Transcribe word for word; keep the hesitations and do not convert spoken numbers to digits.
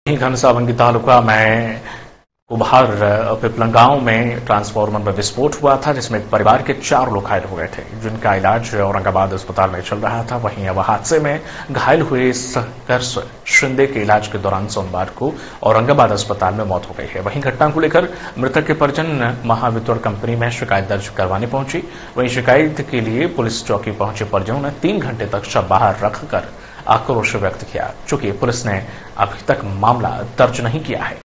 घनसावंगी तालुका में कुम्हार पिपलंग गांव में ट्रांसफार्मर में विस्फोट हुआ था, जिसमें एक परिवार के चार लोग घायल हो गए थे, जिनका इलाज औरंगाबाद अस्पताल में चल रहा था। वहीं अब हादसे में घायल हुए सहकर्ष शिंदे के इलाज के दौरान सोमवार को औरंगाबाद अस्पताल में मौत हो गई है। वहीं घटना को लेकर मृतक के परिजन महावितरण कंपनी में शिकायत दर्ज करवाने पहुंची। वहीं शिकायत के लिए पुलिस चौकी पहुंचे परिजनों ने तीन घंटे तक शव बाहर रखकर आक्रोश व्यक्त किया। चूंकि पुलिस ने अभी तक मामला दर्ज नहीं किया है।